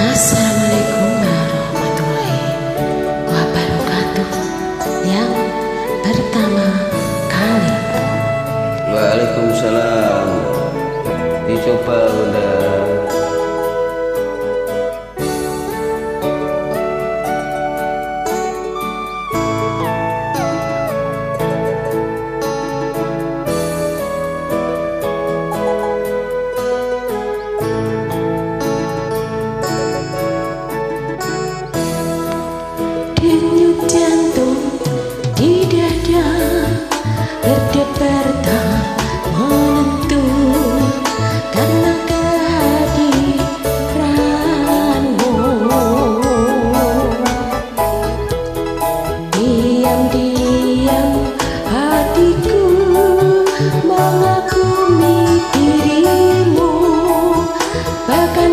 Assalamualaikum warahmatullahi wabarakatuh. Yang pertama kali. Waalaikumsalam. Dicoba Bunda. Denyut jantung di dada berdebar tak menentu karena kehadiranmu. Diam-diam hatiku mengagumi dirimu, bahkan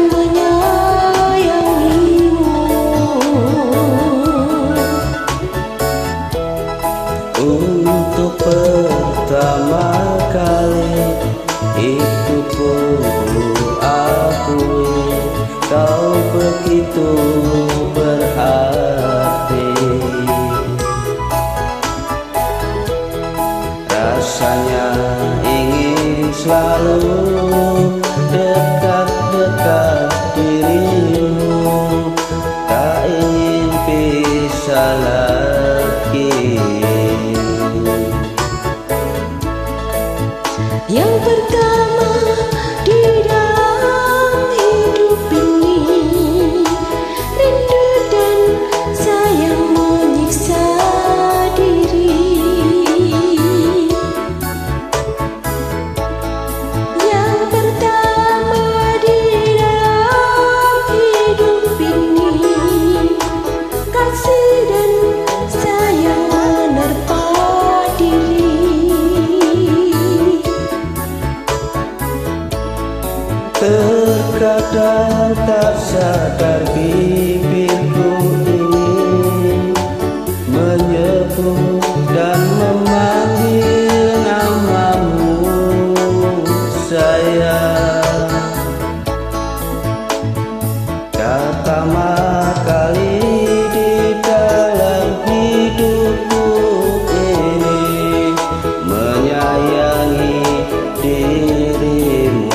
untuk pertama kali itu pun ku akui, kau begitu berarti. Rasanya ingin selalu dekat-dekat dirimu, tak ingin pisah lagi. Yang pertama di dalam hidup ini, rindu dan sayang menyiksa diri. Yang pertama di dalam hidup ini, kasih dan sayang menerpa diri. Terkadang tak sadar bibirku ini menyebut dan memanggil namamu sayang. Pertama kali di dalam hidupku ini menyayangi dirimu.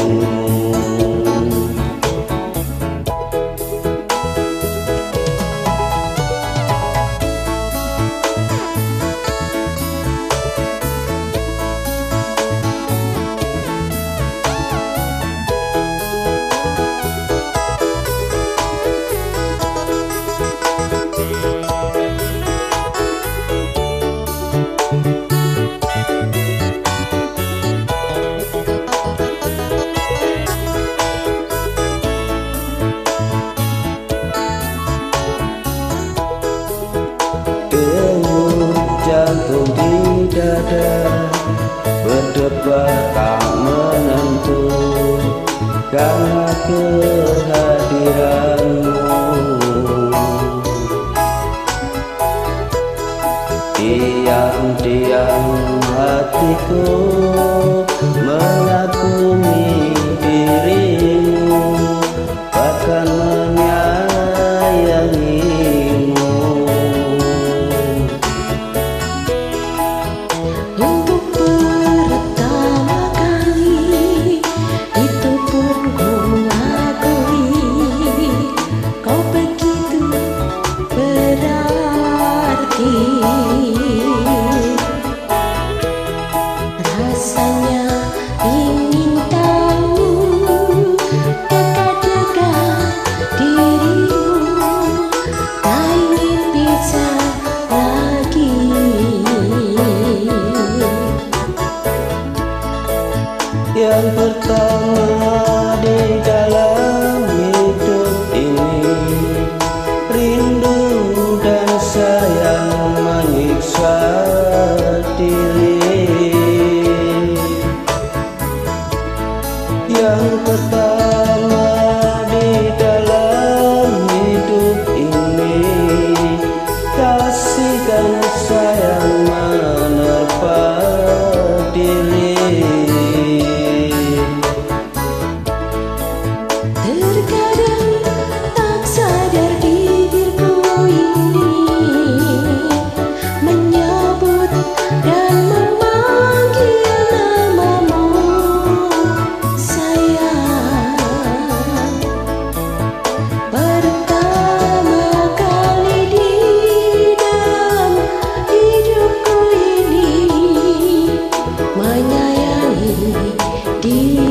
Denyut jantung di dada berdebar tak menentu karena kehadiranmu. Diam-diam hatiku mengagumi dirimu, bahkan menyayangimu. Untuk pertama kali itu pun ku akui, kau begitu berarti. Rasanya ingin tahu dekat-dekat dirimu, tak ingin pisah lagi. Yang pertama di dalam hidup ini, rindu dan sayang menyiksa diri. Yang pertama di dalam hidup ini, kasih dan sayang menerpa diri. Terkadang tak diri